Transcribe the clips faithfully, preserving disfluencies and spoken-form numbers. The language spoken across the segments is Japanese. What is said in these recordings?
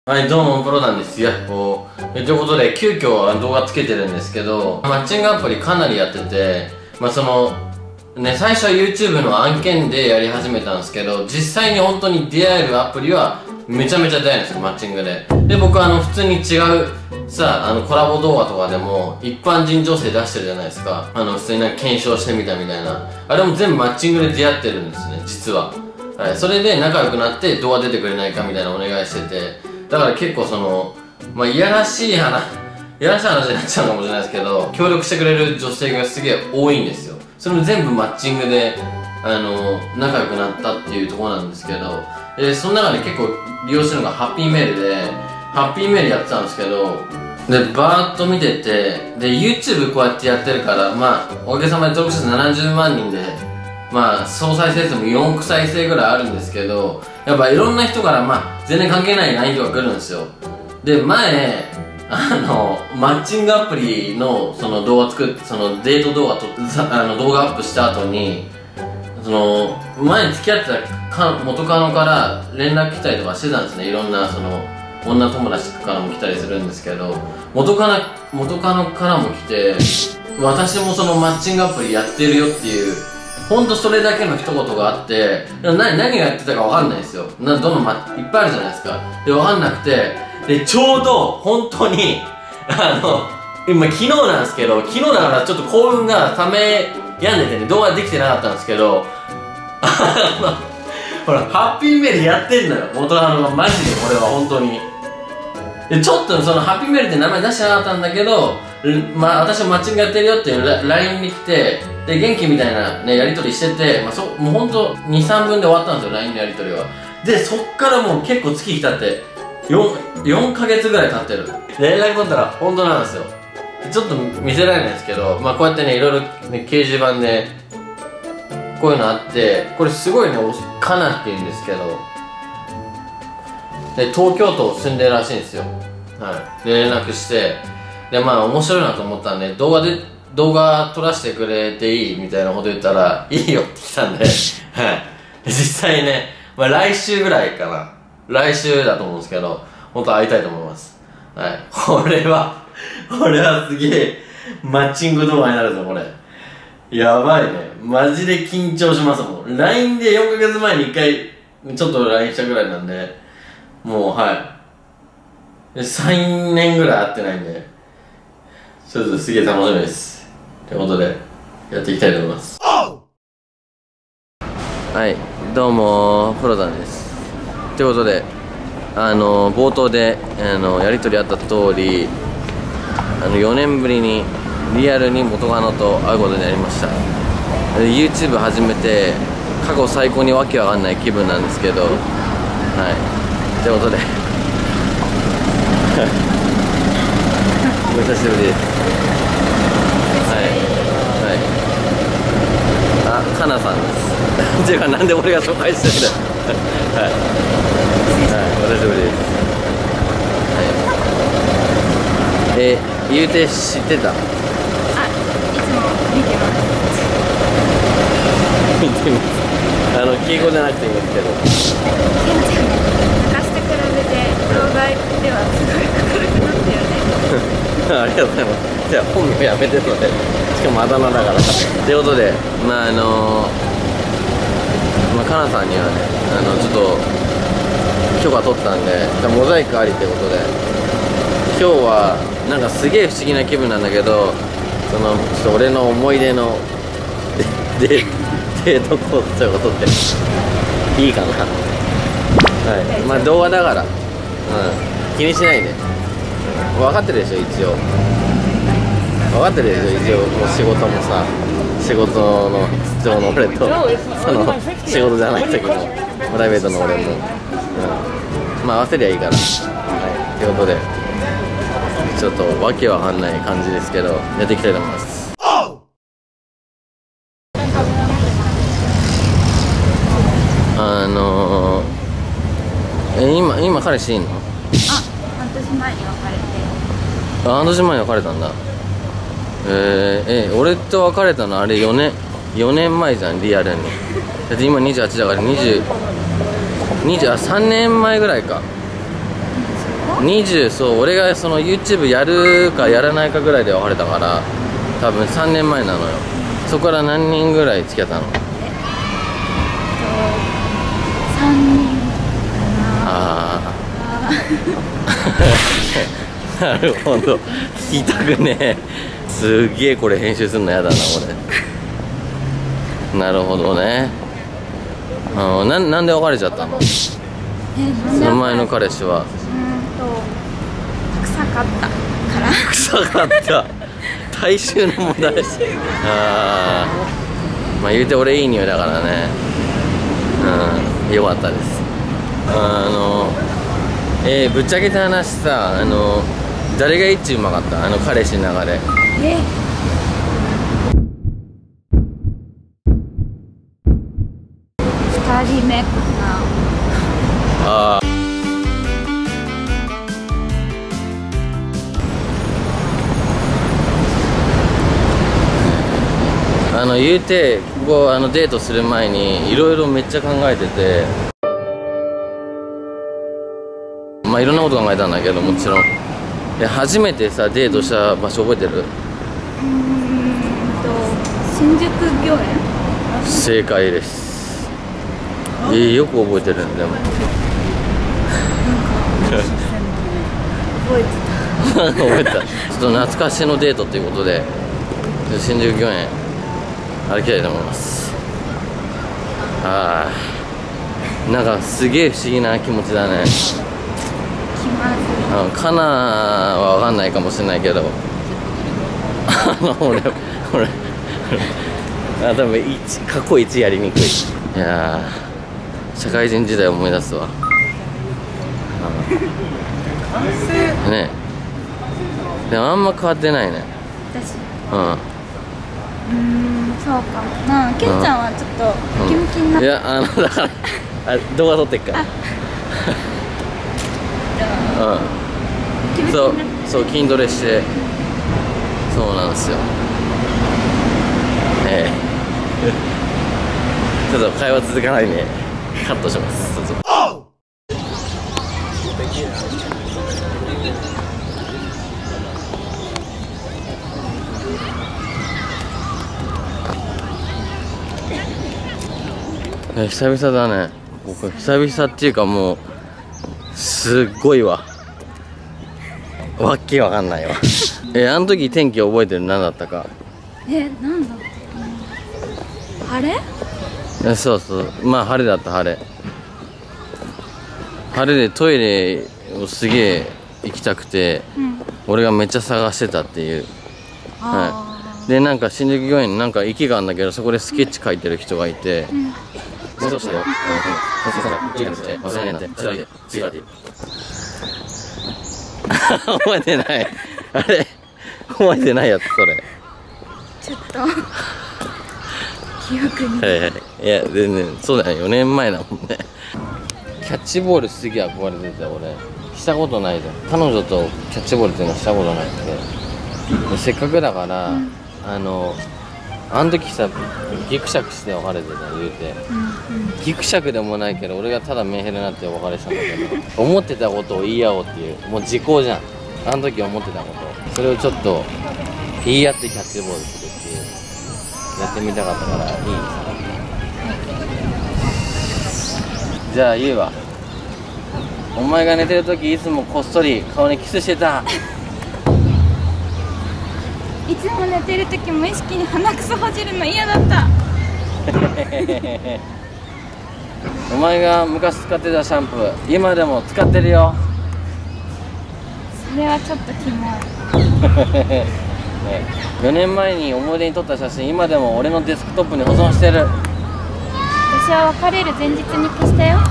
はい、どうも、プロなんですよ。こう、ということで、急遽動画つけてるんですけど、マッチングアプリかなりやってて、まあその、ね、最初は YouTube の案件でやり始めたんですけど、実際に本当に出会えるアプリはめちゃめちゃ出会えるんですよ、マッチングで。で、僕はあの、普通に違う、さ、あの、コラボ動画とかでも、一般人女性出してるじゃないですか。あの、普通になんか検証してみたみたいな。あれも全部マッチングで出会ってるんですね、実は。はい、それで仲良くなって動画出てくれないかみたいなお願いしてて、だから結構その、まあ、いやらしい話、いやらしい話になっちゃうかもしれないですけど、協力してくれる女性がすげえ多いんですよ。それも全部マッチングで、あの、仲良くなったっていうところなんですけど、で、その中で結構利用してるのがハッピーメールで、ハッピーメールやってたんですけど、で、バーッと見てて、で、YouTube こうやってやってるから、まあ、おかげさまで登録者数ななじゅうまんにんで、まあ、総再生数もよんおく再生ぐらいあるんですけど、やっぱいろんな人から、まあ、全然関係ない ライン とか来るんですよ。で、前、あの、マッチングアプリの、その動画作って、そのデート動画と、あの、動画アップした後に、その、前に付き合ってたか元カノから連絡来たりとかしてたんですね。いろんな、その、女友達からも来たりするんですけど、元カノ、元カノからも来て、私もそのマッチングアプリやってるよっていう、ほんとそれだけの一言があって、何、何がやってたかわかんないですよ。な、どのま、いっぱいあるじゃないですか。で、わかんなくて、で、ちょうど、本当に、あの、今昨日なんですけど、昨日だからちょっと興奮が冷めやんでてね、動画できてなかったんですけど、あの、ほら、ハッピーメールやってんのよ。元カノがマジで、俺は本当に。で、ちょっとそのハッピーメールって名前出してなかったんだけど、まあ、私はマッチングやってるよっていう ライン に来て、で、元気みたいなね、やりとりしてて、まあ、そ、もうほんとに、さんぶんで終わったんですよ、ライン のやりとりは。で、そっからもう結構月日経って、よん、よんかげつぐらい経ってる。で、連絡取ったら本当なんですよ。ちょっと見せられないですけど、まあ、こうやってね、いろいろね、掲示板で、こういうのあって、これすごいね、カナって言うんですけど、で、東京都住んでるらしいんですよ。はい。で、連絡して、で、まあ、面白いなと思ったんで、動画で、動画撮らせてくれていいみたいなこと言ったら、いいよって来たんで、はい。実際ね、まあ来週ぐらいかな。来週だと思うんですけど、本当会いたいと思います。はい。これは、これはすげえ、マッチング動画になるぞ、これ。やばいね。マジで緊張しますもん。ライン でよんかげつまえにいっかい、ちょっと ライン したぐらいなんで、もう、はい。さんねんぐらい会ってないんで、ちょっとすげえ楽しみです。ということで、やっていきたいと思います。はい、どうもプロダンです。ということで、あの、冒頭で、あの、やりとりあった通り、あの、よねんぶりに、リアルに元カノと会うことになりました。で YouTube 始めて、過去最高にわけわかんない気分なんですけど、はい。ということで、お久しぶりです。はいはい。あ、かなさんです。っていうか、なんで俺が紹介してるんだよ。はい。はい、お久しぶりです。はい。え、言うて知ってた？あ、いつも見てます。 見てます。あの、敬語じゃなくていいんですけど。 昔と比べて動画ではすごい明るくなったよね。 ありがとうございます。じゃあ本名やめてるので、しかもあだ名だから。ということで、まああのまあかなさんにはね、あのちょっと許可取ったんで、モザイクありってことで、今日はなんかすげえ不思議な気分なんだけど、そのちょっと俺の思い出のデデートコースということでいいかな。はい。まあ動画だから、うん、気にしないで。分かってるでしょ、一応。分かってるでしょ、一応。もう仕事もさ、仕事の必要の俺と、その仕事じゃない時のプライベートの俺も、うん、まあ合わせりゃいいから。はい。ということで、ちょっとわけわかんない感じですけど、やっていきたいと思います。あのー、え、今、今彼氏いんの？ あ、半年前に別れて。 あ、半年前に別れたんだ。えー、え、俺と別れたのあれよねん、よねんまえじゃん、リアルに。だって今にじゅうはちだからにじゅう、にじゅう、あ、さんねんまえぐらいか。 にじゅう、そう、俺がその YouTube やるかやらないかぐらいで別れたから、多分さんねんまえなのよ。そこから何人ぐらい付き合ったの？ さんにんかな。 ああなるほど、聞きたくねえ。すげえこれ編集するのやだな俺。なるほどね。あ、な, なんで別れちゃったの？ え、 その前の彼氏は。 うんと臭かったから。 臭かった。体臭の問題。ああ、まあ言うて俺いい匂いだからね。うん、よかったです。あのえー、ぶっちゃけた話さ、あの誰が一番うまかった？あの彼氏の中で。 え、ふたりめかな。 ああの言うてここあのデートする前にいろいろめっちゃ考えてて、まあいろんなこと考えたんだけど、もちろんで初めてさデートした場所覚えてる？ うーんと新宿御苑。 正解です。えー、よく覚えてるんでも覚えてた。 覚えた。ちょっと懐かしのデートということで新宿御苑歩きたいと思います。ああ、なんかすげえ不思議な気持ちだね。 気まずい。 あのカナは分かんないかもしれないけどあの俺俺あ多分一過去一やりにくい。いやー社会人時代思い出すわ。ねえ、でもあんま変わってないね。 私、 うんうーん、そうかもな。けんちゃんはちょっとムキムキになっいや、あのだからあ動画撮ってっからうん、 ムキムキそうになってそう筋トレしてそうなんですよ。ええちょっと会話続かないんでカットします。どうぞ。え久々だね。僕久々っていうかもうすっごいわ。わっけわかんないわえあの時天気覚えてる？何だったか。 え、なんだっけ。晴れ？ えそうそう、まあ晴れだった。晴れ晴れでトイレをすげえ行きたくて、 うん、 俺がめっちゃ探してたっていう。 あはい、でなんか新宿御苑になんか駅があるんだけど、そこでスケッチ描いてる人がいて、 ー、うん、 もう少しだよ。忘れないで。次はで。覚えてない。あれ覚えてないやつそれ。 ちょっと記憶に。 はいはい。いや全然そうだよ。よねんまえだもんね。キャッチボールすげえ憧れてた俺。したことないじゃん。彼女とキャッチボールっていうのしたことなくて。せっかくだから、うん、あのあの時さギクシャクして別れてた言うて、うんうん、ギクシャクでもないけど俺がただメンヘラになってお別れしたんだけど思ってたことを言い合おうっていうもう時効じゃん。あの時思ってたことそれをちょっと言い合ってキャッチボールするっていうやってみたかったからいい。じゃあ言うわ。お前が寝てる時いつもこっそり顔にキスしてた。 いつも寝てる時無意識に鼻くそほじるの嫌だったお前が昔使ってたシャンプー今でも使ってるよ。 それはちょっとキモいね、よねんまえに思い出に撮った写真今でも俺のデスクトップに保存してる。 私は別れる前日に消したよ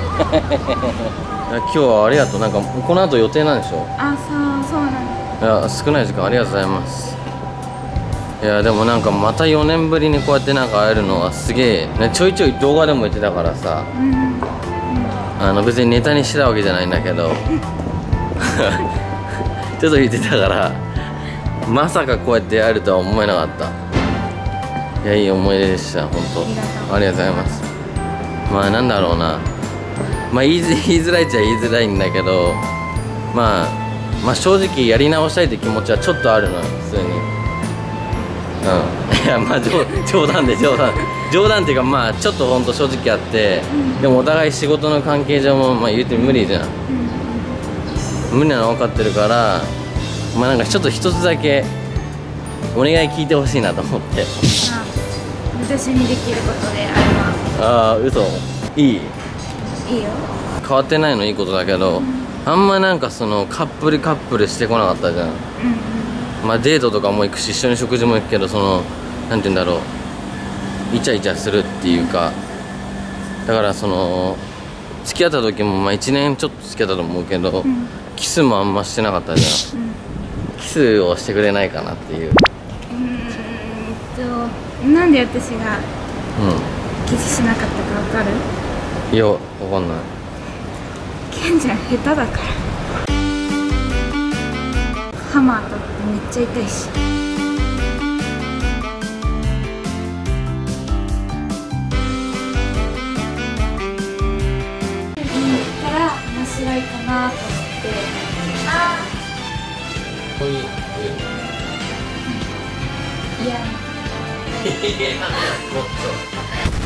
今日はありがとう。なんかこの後予定なんでしょ。 あ、そうそうなんだ。 いや少ない時間ありがとうございます。いやでもなんかまたよねんぶりにこうやってなんか会えるのはすげえ、ね、ちょいちょい動画でも言ってたからさ、うん、あの別にネタにしてたわけじゃないんだけどちょっと言ってたからまさかこうやって会えるとは思えなかった。いやいい思い出でした本当。ありがとうございます。まあなんだろうな、まあ言いづらいっちゃ言いづらいんだけど、 まあまあ正直やり直したいって気持ちはちょっとあるのよ普通に。うんいやまあ冗冗談で冗談冗談っていうかまあちょっとほんと正直あって、うん、でもお互い仕事の関係上もまあ言うて無理じゃん、うん、無理なの分かってるから、まあなんかちょっと一つだけお願い聞いてほしいなと思って。 あ私にできることであれば。 ああ嘘いいいいよ。変わってないのいいことだけど、うん、あんまなんかそのカップルカップルしてこなかったじゃん、うん、まあデートとかも行くし一緒に食事も行くけど、そのなんて言うんだろう、イチャイチャするっていうか、だからその付き合った時もまあいちねんちょっと付き合ったと思うけど、うん、キスもあんましてなかったじゃん、うん、キスをしてくれないかなっていう。うーんとなんで私がキスしなかったか分かる？ いや分かんない。 ケンちゃん下手だから。ハマー当たってめっちゃ痛いし。面白いかなと思って。あこういういやいやもっと